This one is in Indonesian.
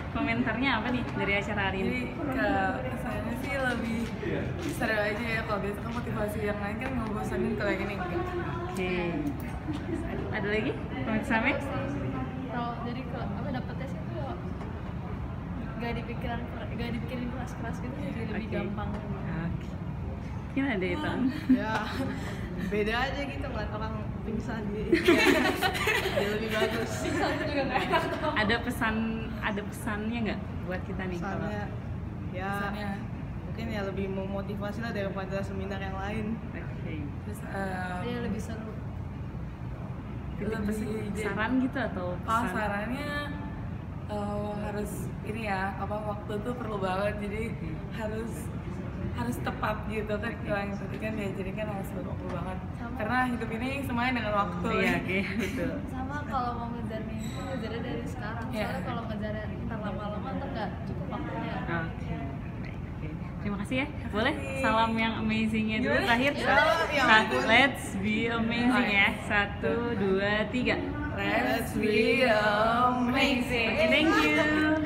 komentarnya apa nih dari acara hari ini? Jadi kesannya sih lebih seru aja ya. Kalau biasa kan motivasi yang lain kan ngebosanin, kalau yang ini enggak. Oke. Ada lagi? Komen sampai? Kalau jadi kalau apa dapetnya sih tuh gak dipikirin keras-keras gitu, jadi lebih Oke. gampang. Oke. Gimana deh itu? Ya beda aja gitu ngeliat orang pingsan gitu. Dia lebih bagus. Itu juga nggak enak. Ada pesannya nggak buat kita nih? Soalnya ya Kesannya. mungkin ya lebih memotivasi lah daripada seminar yang lain. Oke. Terus Dia lebih seru. lebih Saran gitu atau Oh, pesan? sarannya harus ini ya, waktu tuh perlu banget, jadi harus tepat gitu kan. Yang tadi kan diajarin kan harus waktu banget, Sama. karena hidup ini semuanya dengan waktu. Iya, oke, betul. Sama kalau mau ngejar mimpi, ngejarnya dari sekarang. Iya. Soalnya kalau ngejarnya ntar lama-lama ntar nggak cukup waktunya. Oke. Oke. Terima kasih ya. Boleh salam yang amazingnya dulu Gimana? terakhir. Ya ampun. Let's be amazing ya. 1, 2, 3. Let's be amazing. Oke, thank you.